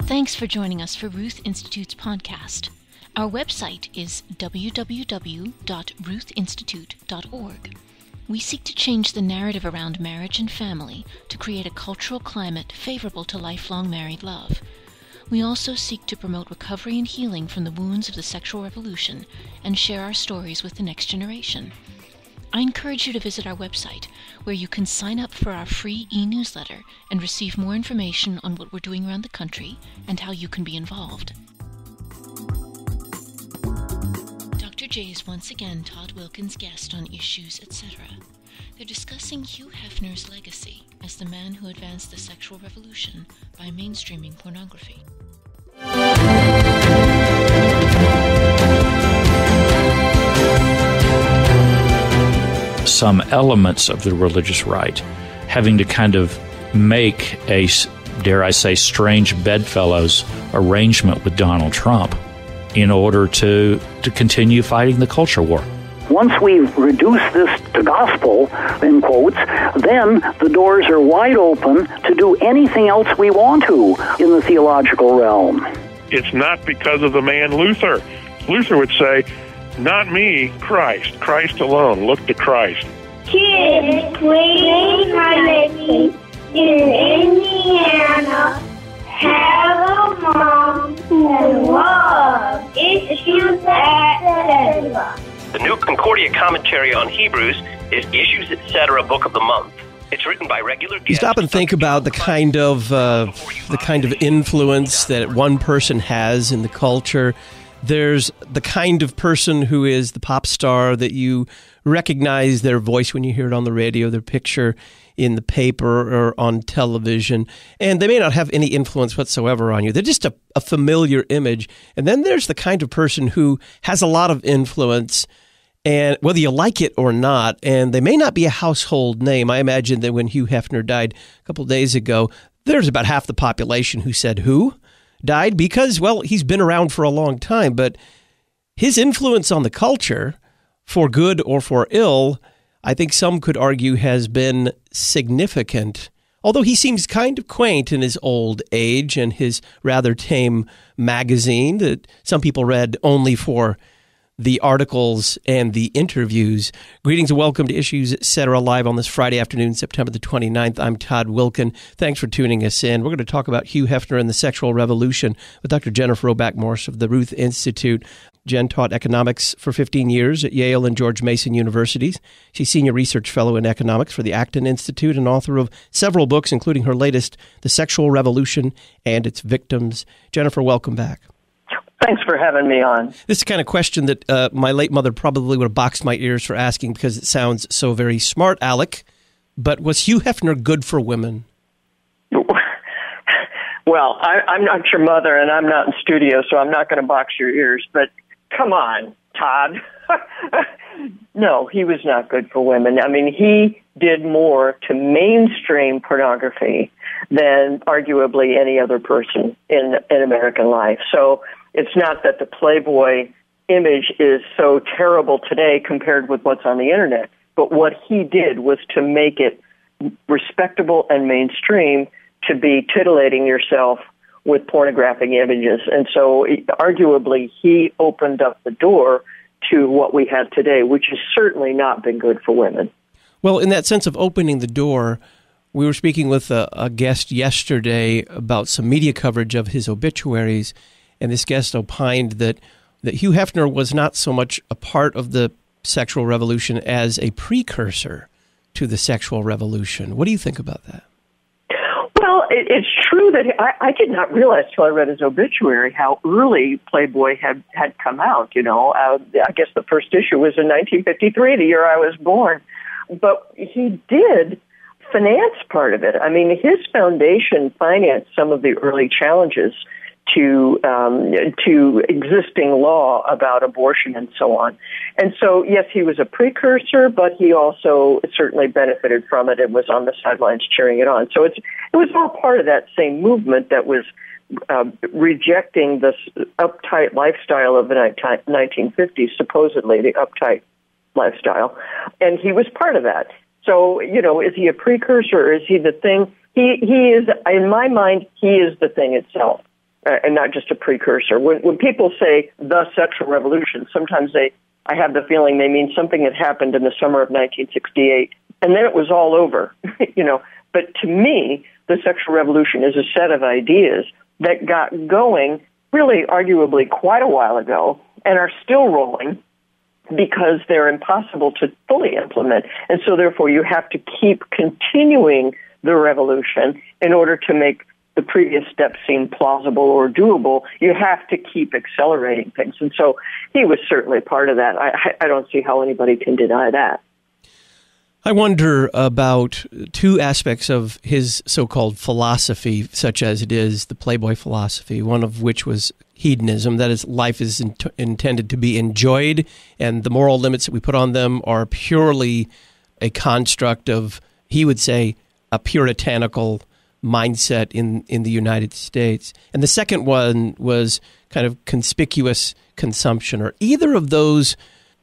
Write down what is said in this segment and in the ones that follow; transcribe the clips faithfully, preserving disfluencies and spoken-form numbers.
Thanks for joining us for Ruth Institute's podcast. Our website is w w w dot ruth institute dot org. We seek to change the narrative around marriage and family to create a cultural climate favorable to lifelong married love. We also seek to promote recovery and healing from the wounds of the sexual revolution and share our stories with the next generation. I encourage you to visit our website, where you can sign up for our free e-newsletter and receive more information on what we're doing around the country and how you can be involved. Doctor J is once again Todd Wilkin's guest on Issues, et cetera. They're discussing Hugh Hefner's legacy as the man who advanced the sexual revolution by mainstreaming pornography. Some elements of the religious right having to kind of make a, dare I say, strange bedfellows arrangement with Donald Trump in order to, to continue fighting the culture war. Once we reduce this to gospel, in quotes, then the doors are wide open to do anything else we want to in the theological realm. It's not because of the man Luther. Luther would say, not me, Christ. Christ alone. Look to Christ. Kids playing privately in Indiana have a mom who loves Issues, et cetera. The New Concordia Commentary on Hebrews is Issues, et cetera, Book of the Month. It's written by regular guests. You stop and think about the kind of uh, the kind of influence that one person has in the culture. There's the kind of person who is the pop star that you recognize their voice when you hear it on the radio, their picture in the paper or on television, and they may not have any influence whatsoever on you. They're just a, a familiar image. And then there's the kind of person who has a lot of influence, and whether you like it or not, and they may not be a household name. I imagine that when Hugh Hefner died a couple of days ago, there's about half the population who said, who? Died? Because, well, he's been around for a long time, but his influence on the culture, for good or for ill, I think some could argue has been significant. Although he seems kind of quaint in his old age and his rather tame magazine that some people read only for the articles and the interviews. Greetings and welcome to Issues, et cetera, live on this Friday afternoon, September the twenty-ninth. I'm Todd Wilkin. Thanks for tuning us in. We're going to talk about Hugh Hefner and the sexual revolution with Doctor Jennifer Roback-Morse of the Ruth Institute. Jen taught economics for fifteen years at Yale and George Mason Universities. She's senior research fellow in economics for the Acton Institute and author of several books, including her latest, The Sexual Revolution and Its Victims. Jennifer, welcome back. Thanks for having me on. This is the kind of question that uh, my late mother probably would have boxed my ears for asking because it sounds so very smart, Alec. But was Hugh Hefner good for women? Well, I, I'm not your mother, and I'm not in studio, so I'm not going to box your ears. But come on, Todd. No, he was not good for women. I mean, he did more to mainstream pornography than arguably any other person in, in American life. So it's not that the Playboy image is so terrible today compared with what's on the Internet, but what he did was to make it respectable and mainstream to be titillating yourself with pornographic images. And so arguably he opened up the door to what we have today, which has certainly not been good for women. Well, in that sense of opening the door, we were speaking with a, a guest yesterday about some media coverage of his obituaries, and this guest opined that, that Hugh Hefner was not so much a part of the sexual revolution as a precursor to the sexual revolution. What do you think about that? Well, it, it's true that I, I did not realize till I read his obituary how early Playboy had, had come out. You know, uh, I guess the first issue was in nineteen fifty-three, the year I was born. But he did finance part of it. I mean, his foundation financed some of the early challenges to um, to existing law about abortion and so on. And so, yes, he was a precursor, but he also certainly benefited from it and was on the sidelines cheering it on. So it's it was all part of that same movement that was uh, rejecting this uptight lifestyle of the nineteen fifties, supposedly the uptight lifestyle. And he was part of that. So, you know, is he a precursor or is he the thing? He he is, in my mind, he is the thing itself. uh, and not just a precursor. When, when people say the sexual revolution, sometimes they, I have the feeling they mean something that happened in the summer of nineteen sixty-eight, and then it was all over, you know. But to me, the sexual revolution is a set of ideas that got going really arguably quite a while ago and are still rolling because they're impossible to fully implement. And so therefore you have to keep continuing the revolution in order to make the previous steps seem plausible or doable. You have to keep accelerating things. And so he was certainly part of that. I, I don't see how anybody can deny that. I wonder about two aspects of his so-called philosophy, such as it is the Playboy philosophy, one of which was hedonism, that is, life is in- intended to be enjoyed, and the moral limits that we put on them are purely a construct of, he would say, a puritanical mindset in, in the United States. And the second one was kind of conspicuous consumption. Are either of those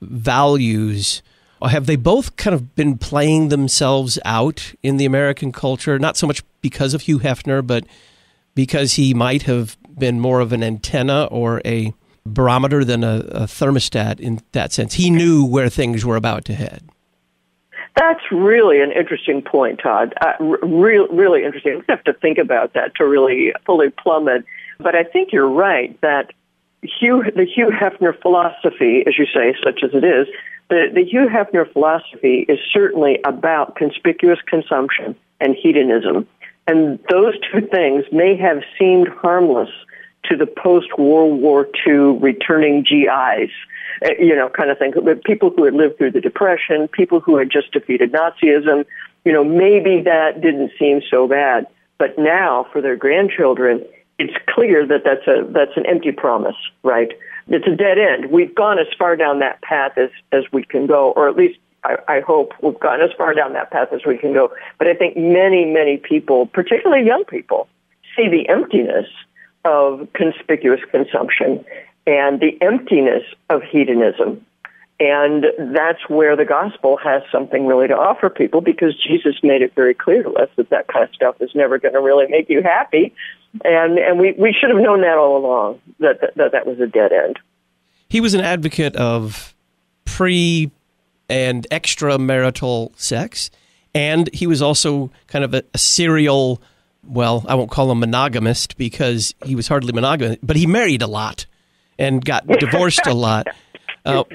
values, or have they both kind of been playing themselves out in the American culture? Not so much because of Hugh Hefner, but because he might have been more of an antenna or a barometer than a, a thermostat in that sense. He knew where things were about to head. That's really an interesting point, Todd. Uh, re- really interesting. We have to think about that to really fully plumb it. But I think you're right that Hugh, the Hugh Hefner philosophy, as you say, such as it is, the, the Hugh Hefner philosophy is certainly about conspicuous consumption and hedonism. And those two things may have seemed harmless to the post-World War Two returning G Is, you know, kind of thing. People who had lived through the Depression, people who had just defeated Nazism, you know, maybe that didn't seem so bad. But now, for their grandchildren, it's clear that that's a that's an empty promise, right? It's a dead end. We've gone as far down that path as, as we can go, or at least I, I hope we've gone as far down that path as we can go. But I think many, many people, particularly young people, see the emptiness of conspicuous consumption and the emptiness of hedonism. And that's where the gospel has something really to offer people, because Jesus made it very clear to us that that kind of stuff is never going to really make you happy. And and we, we should have known that all along, that, that that that was a dead end. He was an advocate of pre- and extramarital sex, and he was also kind of a, a serial, well, I won't call him monogamist because he was hardly monogamous, but he married a lot and got divorced a lot. Uh,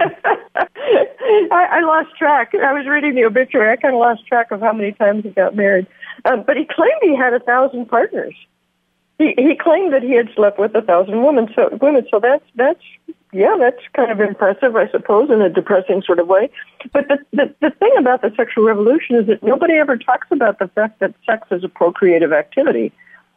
I, I lost track. I was reading the obituary. I kind of lost track of how many times he got married. Um, but he claimed he had a thousand partners. He he claimed that he had slept with a thousand women. So women. So that's that's yeah, that's kind of impressive, I suppose, in a depressing sort of way. But the the, the thing about the sexual revolution is that nobody ever talks about the fact that sex is a procreative activity.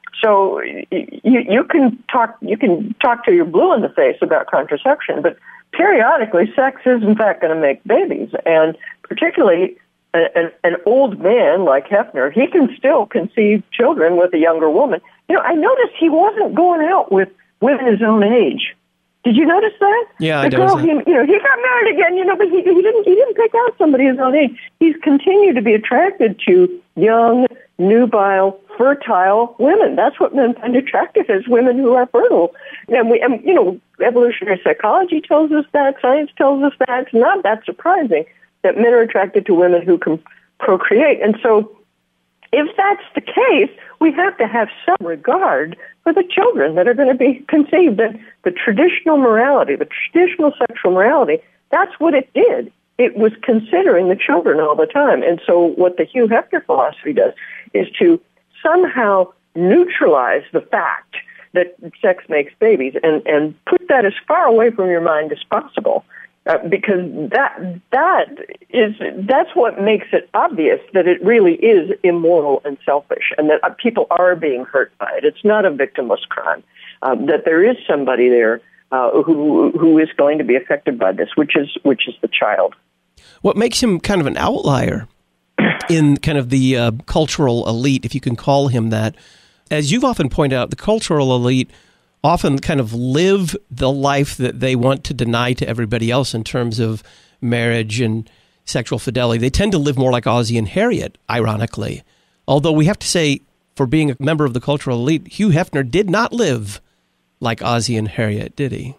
So you you can talk you can talk till you're blue in the face about contraception, but periodically, sex is in fact going to make babies, and particularly an, an old man like Hefner, he can still conceive children with a younger woman. You know, I noticed he wasn't going out with women his own age. Did you notice that? Yeah, the I girl, noticed that. He, you know, he got married again. You know, but he he didn't he didn't pick out somebody his own age. He's continued to be attracted to young, nubile, fertile women. That's what men find attractive, as women who are fertile. And we, and, you know, evolutionary psychology tells us that. Science tells us that. It's not that surprising that men are attracted to women who can procreate. And so, if that's the case, we have to have some regard for the children that are going to be conceived. And the traditional morality, the traditional sexual morality, that's what it did. It was considering the children all the time. And so what the Hugh Hefner philosophy does is to somehow neutralize the fact that sex makes babies and, and put that as far away from your mind as possible. Uh, because that that is that's what makes it obvious that it really is immoral and selfish, and that uh, people are being hurt by it. It's not a victimless crime. Um, that there is somebody there uh, who who is going to be affected by this, which is which is the child. What makes him kind of an outlier in kind of the uh, cultural elite, if you can call him that, as you've often pointed out, the cultural elite often kind of live the life that they want to deny to everybody else in terms of marriage and sexual fidelity. They tend to live more like Ozzie and Harriet, ironically. Although we have to say, for being a member of the cultural elite, Hugh Hefner did not live like Ozzie and Harriet, did he?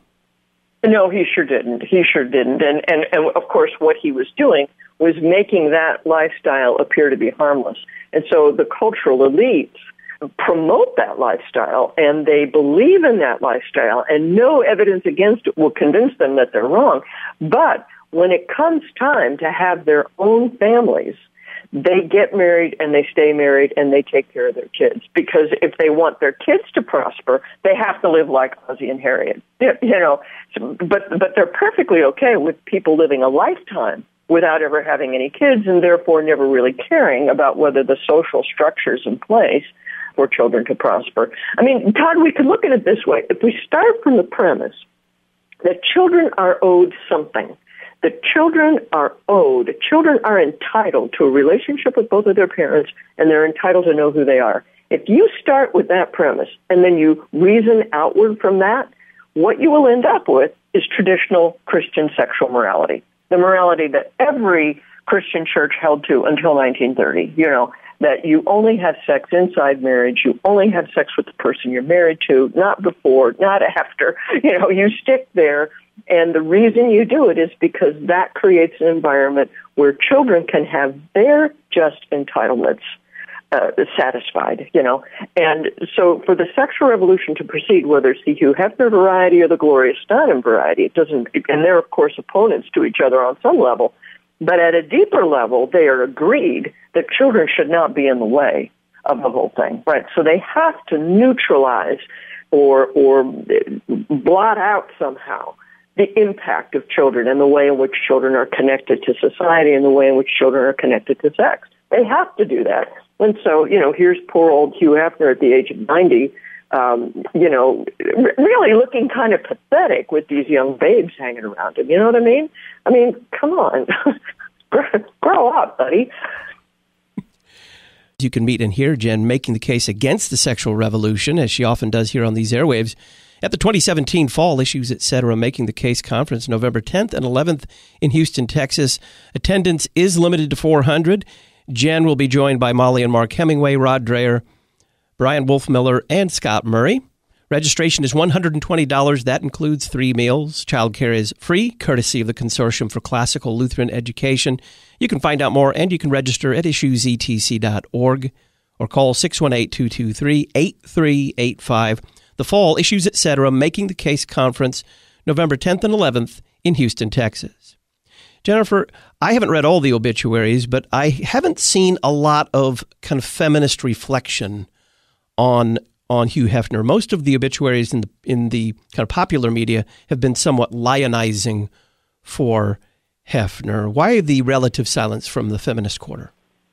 No, he sure didn't. He sure didn't. And, and, and of course, what he was doing was making that lifestyle appear to be harmless. And so the cultural elites promote that lifestyle, and they believe in that lifestyle, and no evidence against it will convince them that they're wrong. But when it comes time to have their own families, they get married and they stay married and they take care of their kids. Because if they want their kids to prosper, they have to live like Ozzie and Harriet. You know, but but they're perfectly okay with people living a lifetime without ever having any kids, and therefore never really caring about whether the social structure's in place for children to prosper. I mean, Todd, we could look at it this way. If we start from the premise that children are owed something, that children are owed, children are entitled to a relationship with both of their parents, and they're entitled to know who they are. If you start with that premise and then you reason outward from that, what you will end up with is traditional Christian sexual morality, the morality that every Christian church held to until nineteen thirty, you know, that you only have sex inside marriage, you only have sex with the person you're married to, not before, not after, you know, you stick there. And the reason you do it is because that creates an environment where children can have their just entitlements uh, satisfied, you know. And so for the sexual revolution to proceed, whether it's the Hugh Hefner variety or the Gloria Steinem variety, it doesn't, and they're, of course, opponents to each other on some level, but at a deeper level, they are agreed that children should not be in the way of the whole thing, right? So they have to neutralize or or blot out somehow the impact of children and the way in which children are connected to society and the way in which children are connected to sex. They have to do that. And so, you know, here's poor old Hugh Hefner at the age of ninety, um, you know, r- really looking kind of pathetic with these young babes hanging around him. You know what I mean? I mean, come on. Grow up, buddy. You can meet and hear Jen making the case against the sexual revolution, as she often does here on these airwaves, at the twenty seventeen Fall Issues, et cetera. Making the Case Conference, November tenth and eleventh in Houston, Texas. Attendance is limited to four hundred. Jen will be joined by Molly and Mark Hemingway, Rod Dreher, Brian Wolfmiller, and Scott Murray. Registration is one hundred twenty dollars. That includes three meals. Childcare is free, courtesy of the Consortium for Classical Lutheran Education. You can find out more and you can register at issues e t c dot org or call six one eight, two two three, eight three eight five. The Fall Issues, et cetera. Making the Case Conference, November tenth and eleventh in Houston, Texas. Jennifer, I haven't read all the obituaries, but I haven't seen a lot of kind of feminist reflection on on Hugh Hefner. Most of the obituaries in the in the kind of popular media have been somewhat lionizing for Hefner. Why the relative silence from the feminist quarter?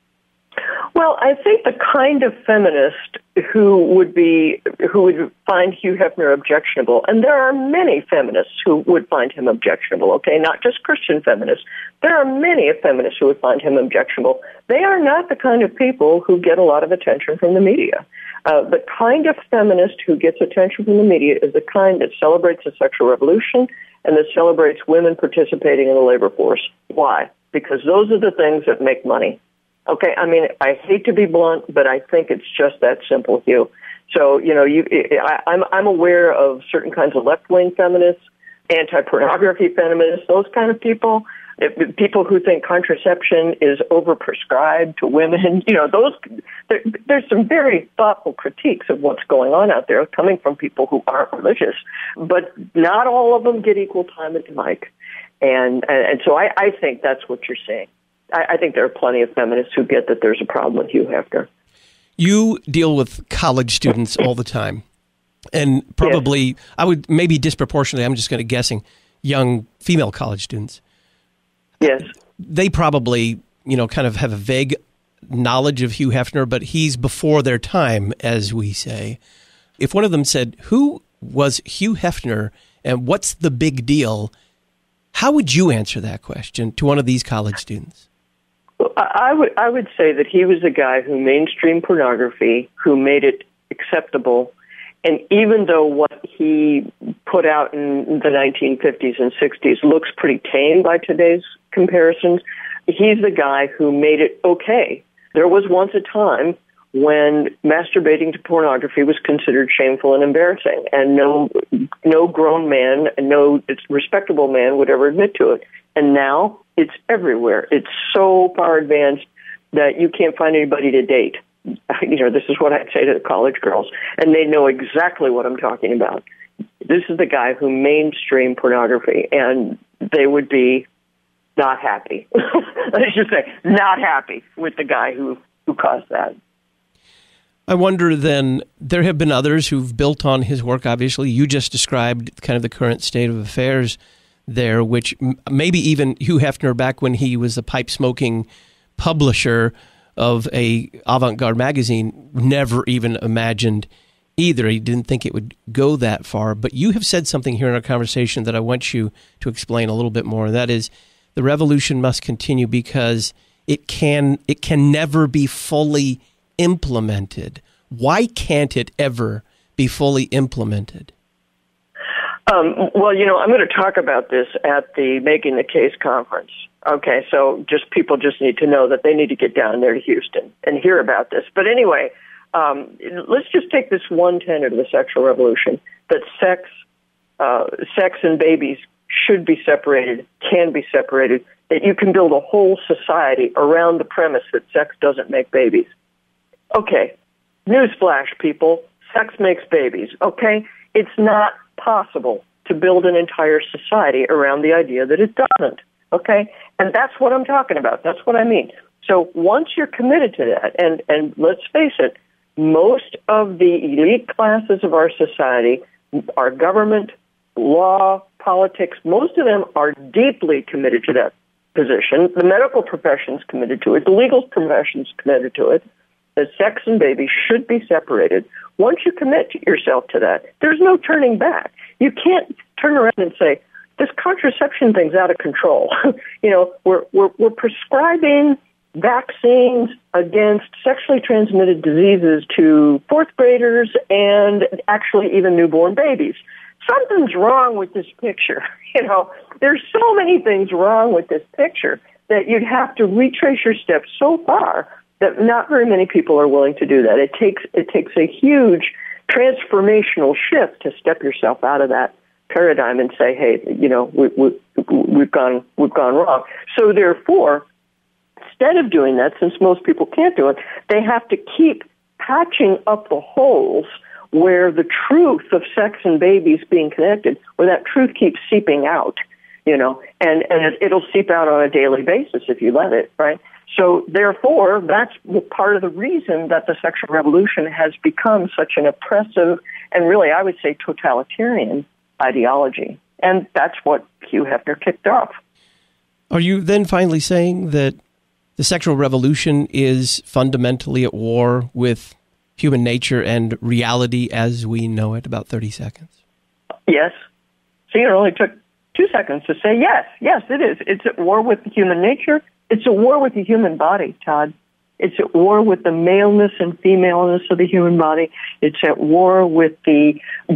Well, I think the kind of feminist who would be who would find Hugh Hefner objectionable, and there are many feminists who would find him objectionable, okay, not just Christian feminists. There are many feminists who would find him objectionable. They are not the kind of people who get a lot of attention from the media. Uh, the kind of feminist who gets attention from the media is the kind that celebrates the sexual revolution and that celebrates women participating in the labor force. Why? Because those are the things that make money. Okay, I mean, I hate to be blunt, but I think it's just that simple, Hugh. So, you know, you, I, I'm, I'm aware of certain kinds of left-wing feminists, anti-pornography feminists, those kind of people, if, people who think contraception is overprescribed to women. You know, those there, there's some very thoughtful critiques of what's going on out there coming from people who aren't religious, but not all of them get equal time at the mic. And, and, and so I, I think that's what you're saying. I think there are plenty of feminists who get that there's a problem with Hugh Hefner. You deal with college students all the time, and probably, yes. I would maybe disproportionately, I'm just going to guessing, young female college students. Yes. They probably, you know, kind of have a vague knowledge of Hugh Hefner, but he's before their time, as we say. If one of them said, who was Hugh Hefner and what's the big deal, how would you answer that question to one of these college students? I would I would say that he was a guy who mainstreamed pornography, who made it acceptable, and even though what he put out in the nineteen fifties and sixties looks pretty tame by today's comparisons, he's the guy who made it okay. There was once a time when masturbating to pornography was considered shameful and embarrassing, and no no grown man, no respectable man would ever admit to it. And now it's everywhere. It's so far advanced that you can't find anybody to date. You know, this is what I'd say to the college girls, and they know exactly what I'm talking about. This is the guy who mainstreamed pornography, and they would be not happy. Let's just say not happy with the guy who, who caused that. I wonder then, there have been others who've built on his work, obviously. You just described kind of the current state of affairs there, which maybe even Hugh Hefner, back when he was the pipe-smoking publisher of a avant-garde magazine, never even imagined either. He didn't think it would go that far. But you have said something here in our conversation that I want you to explain a little bit more, and that is the revolution must continue because it can it can never be fully implemented. Why can't it ever be fully implemented? Um, well, you know, I'm going to talk about this at the Making the Case conference. Okay, so just people just need to know that they need to get down there to Houston and hear about this. But anyway, um, let's just take this one tenet of the sexual revolution, that sex, uh, sex and babies should be separated, can be separated, that you can build a whole society around the premise that sex doesn't make babies. Okay, newsflash, people, sex makes babies, okay? It's not possible to build an entire society around the idea that it doesn't, okay? And that's what I'm talking about. That's what I mean. So once you're committed to that, and, and let's face it, most of the elite classes of our society, our government, law, politics, most of them are deeply committed to that position. The medical profession's committed to it. The legal profession's committed to it. That sex and babies should be separated. Once you commit yourself to that, there's no turning back. You can't turn around and say, this contraception thing's out of control. you know, we're, we're, we're prescribing vaccines against sexually transmitted diseases to fourth graders and actually even newborn babies. Something's wrong with this picture. You know, there's so many things wrong with this picture that you'd have to retrace your steps so far that not very many people are willing to do that. It takes it takes a huge transformational shift to step yourself out of that paradigm and say, hey, you know, we, we, we've gone we've gone wrong. So therefore, instead of doing that, since most people can't do it, they have to keep patching up the holes where the truth of sex and babies being connected, where that truth keeps seeping out, you know, and, and it, it'll seep out on a daily basis if you let it, right? So therefore, that's part of the reason that the sexual revolution has become such an oppressive and really, I would say, totalitarian ideology. And that's what Hugh Hefner kicked off. Are you then finally saying that the sexual revolution is fundamentally at war with human nature and reality as we know it? About thirty seconds. Yes. See, it only took two seconds to say yes. Yes, it is. It's at war with human nature. It's at war with the human body, Todd. It's at war with the maleness and femaleness of the human body. It's at war with the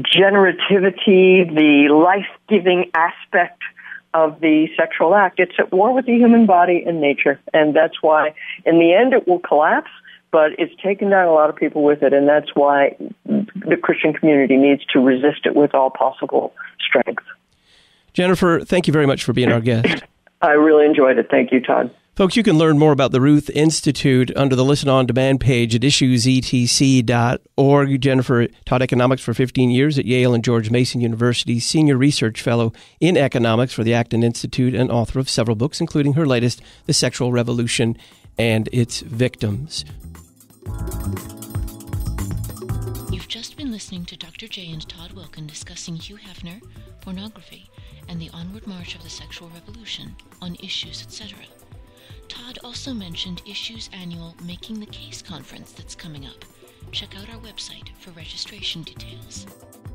generativity, the life-giving aspect of the sexual act. It's at war with the human body and nature. And that's why, in the end, it will collapse, but it's taken down a lot of people with it. And that's why the Christian community needs to resist it with all possible strength. Jennifer, thank you very much for being our guest. I really enjoyed it. Thank you, Todd. Folks, you can learn more about the Ruth Institute under the Listen On Demand page at issues e t c dot org. Jennifer taught economics for fifteen years at Yale and George Mason University, senior research fellow in economics for the Acton Institute, and author of several books, including her latest, The Sexual Revolution and Its Victims. You've just been listening to Doctor J and Todd Wilkin discussing Hugh Hefner, pornography, and the onward march of the sexual revolution on Issues, et cetera. Todd also mentioned Issues' annual Making the Case conference that's coming up. Check out our website for registration details.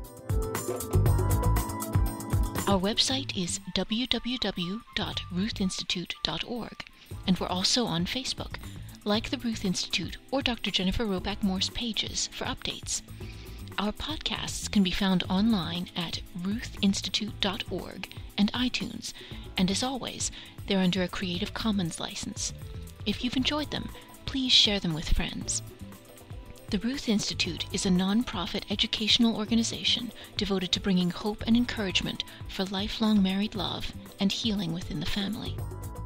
Our website is w w w dot ruth institute dot org, and we're also on Facebook. Like the Ruth Institute or Doctor Jennifer Roback-Moore's pages for updates. Our podcasts can be found online at ruth institute dot org and iTunes, and as always, they're under a Creative Commons license. If you've enjoyed them, please share them with friends. The Ruth Institute is a non-profit educational organization devoted to bringing hope and encouragement for lifelong married love and healing within the family.